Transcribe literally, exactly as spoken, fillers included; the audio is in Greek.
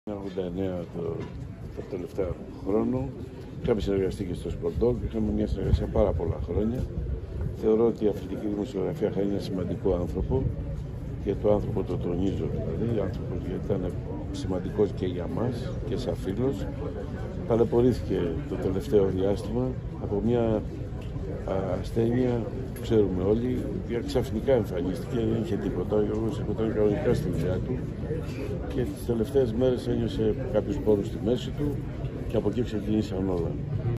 ογδόντα εννέα το, το τελευταίο χρόνο. Είχαμε συνεργαστεί και στο Σπορντόκ, είχαμε μια συνεργασία πάρα πολλά χρόνια. Θεωρώ ότι η αθλητική δημοσιογραφία χάρη ένα σημαντικό άνθρωπο, και το άνθρωπο το τονίζω δηλαδή, άνθρωπος γιατί ήταν σημαντικός και για μας και σαν φίλος. Ταλαιπωρήθηκε το τελευταίο διάστημα από μια ασθένεια που ξέρουμε όλοι, η οποία ξαφνικά εμφανίστηκε, δεν είχε τίποτα, ο Γιώργος εκόταν κανονικά στη δουλειά του και τις τελευταίες μέρες ένιωσε κάποιους πόνους στη μέση του και από εκεί ξεκινήσαν όλα.